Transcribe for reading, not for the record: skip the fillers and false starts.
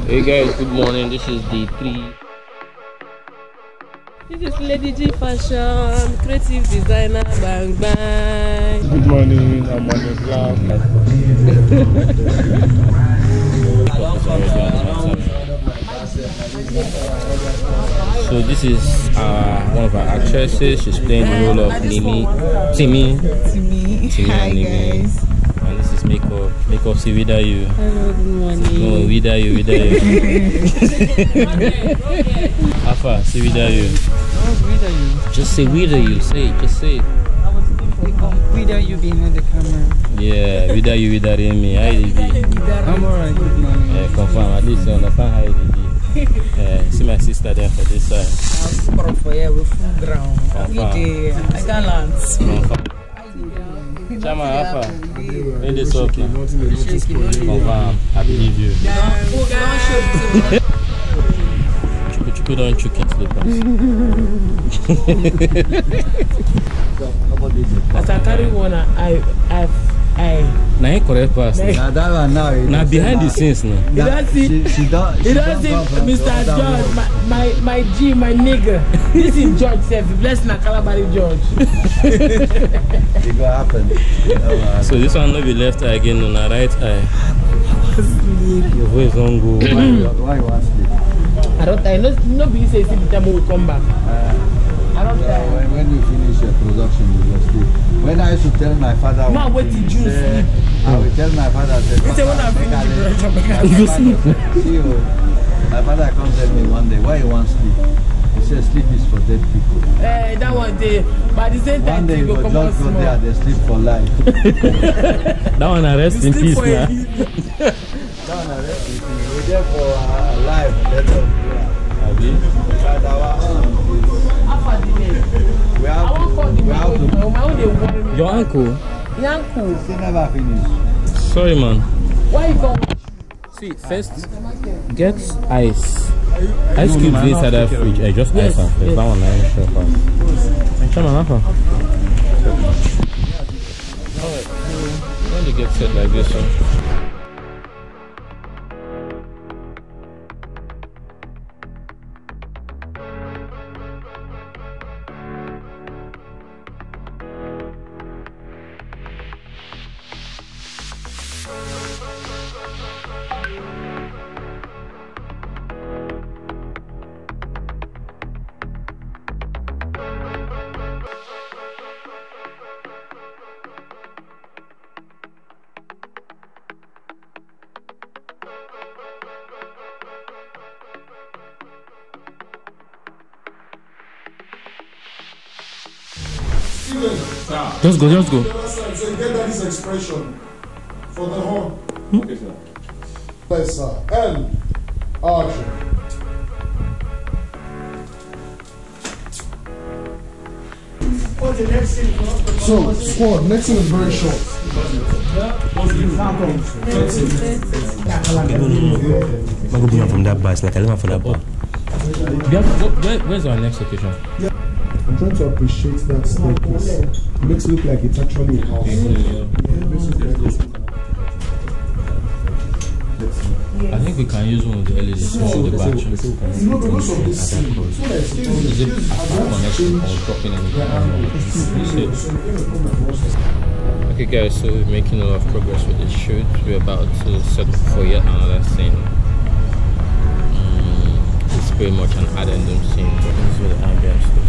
Hey guys, good morning. This is day 3. This is Lady G Fashion, creative designer, bang bang. Good morning, I'm on the vlog. So this is one of our actresses. She's playing the role of Timmy. Hi guys. And this is makeup. Makeup, see Vida you. Hello, good morning. No, Vida you. Alpha, see Vida you. Just say Vida you. Say it. Just say it. Vida you behind the camera. Yeah, Vida you, Vida me. Hi, Didi. I'm alright. Good morning. Yeah, confirm. At least you understand how Didi. See my sister there for this side. I'm for you with full ground. I can't land. Chama, Alpha. In this okay. Confirm. I believe you. Chuku don't choke into the As I carry one, now you correct pass. Now behind the scenes now. It does Mr. George, my G, my nigga. This is George Self. Bless na Calabari George. It will happen. So this one will be left eye again on the right eye. Your voice won't go. Why you want sleep? I don't die. Nobody says the time will come back. I don't die. When you finish your production, you will sleep. When I used to tell my father, Ma, what did you sleep? I will tell my father, He said, when I finish the production, You sleep. My father comes tell me one day, why you want sleep? He says sleep is for dead people. that one day, but at the same time, One day you you go come out just go small. there, they sleep for life. That one rest in peace now. That one arrest you. We're there for life. That's all. Your uncle? They never finish. Sorry man. Why you going? See, first get ice. Ice cubes inside that fridge. Just ice and first. That one I sure fast. Come on, Alpha. Alright, when they get set like this one. Just go. So get that this expression for the horn. Okay, sir. Yes, sir. And action. So, squad, next scene is very short. I'm going from that bar. It's like I live from that bar. Where's our next location? I'm trying to appreciate that staircase. It makes it look like it's actually a house. I think we can use one of the LEDs to see the battery. Because of this scene. Is it connection or dropping anything? Okay guys, so we're making a lot of progress with this shoot. We're about to set up for yet another scene. It's pretty much an addendum scene, but this is where the ambience looks.